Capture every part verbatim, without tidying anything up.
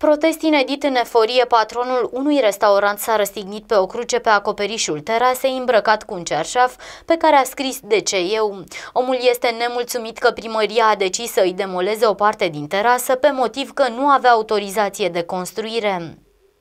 Protest inedit în eforie, patronul unui restaurant s-a răstignit pe o cruce pe acoperișul terasei, îmbrăcat cu un cearșaf pe care a scris "De ce eu?". Omul este nemulțumit că primăria a decis să îi demoleze o parte din terasă pe motiv că nu avea autorizație de construire.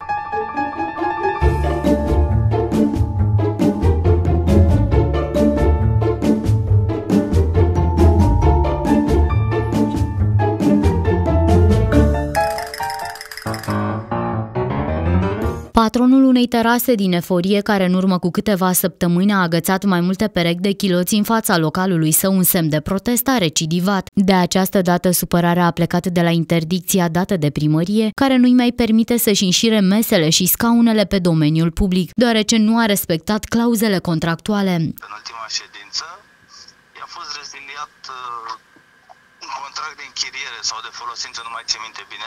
Patronul unei terase din eforie, care în urmă cu câteva săptămâni a agățat mai multe perechi de chiloți în fața localului său, un semn de protest, a recidivat. De această dată, supărarea a plecat de la interdicția dată de primărie, care nu-i mai permite să-și înșire mesele și scaunele pe domeniul public, deoarece nu a respectat clauzele contractuale. În ultima ședință i-a fost reziliat uh, un contract de închiriere sau de folosință, nu mai țin minte bine,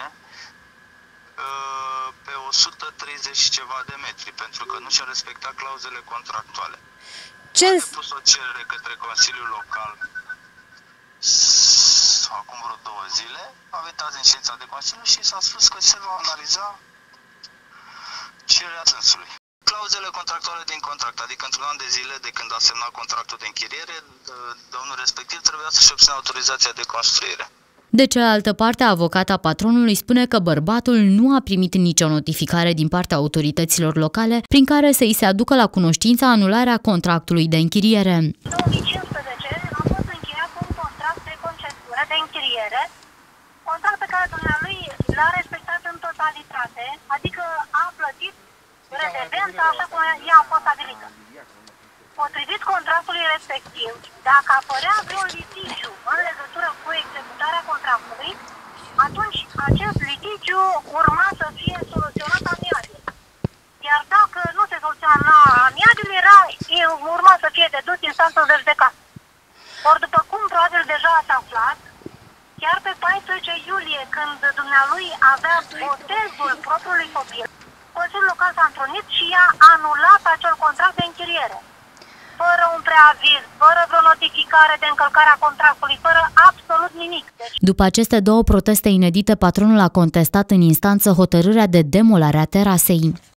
pe o sută treizeci și ceva de metri, pentru că nu și-a respectat clauzele contractuale. Ce? A depus o cerere către Consiliul Local acum vreo două zile, a venit azi în ședința de Consiliu și s-a spus că se va analiza cererea dânsului. Clauzele contractuale din contract, adică într-un an de zile de când a semnat contractul de închiriere, domnul respectiv trebuia să-și obțină autorizația de construire. De cealaltă parte, avocata patronului spune că bărbatul nu a primit nicio notificare din partea autorităților locale prin care să îi se aducă la cunoștință anularea contractului de închiriere. În două mii cincisprezece a fost încheiat un contract de concesiune de închiriere, contract pe care dumnealui l-a respectat în totalitate, adică a plătit redevența așa cum ea a fost stabilită. Potrivit contractului respectiv, dacă apărea vreun litigiu în legătură cu executarea contractului, atunci acest litigiu urma să fie soluționat amiabil. Iar dacă nu se soluționa amiabil, era, urma să fie dedus instanță de judecată. Ori după cum probabil deja ați aflat, chiar pe paisprezece iulie, când dumnealui avea botezul propriului copil, Consiliul Local s-a întrunit și a anulat acel contract de închiriere. Fără un preaviz, fără vreo notificare de încălcare a contractului, fără absolut nimic. Deci... După aceste două proteste inedite, patronul a contestat în instanță hotărârea de demolare a terasei.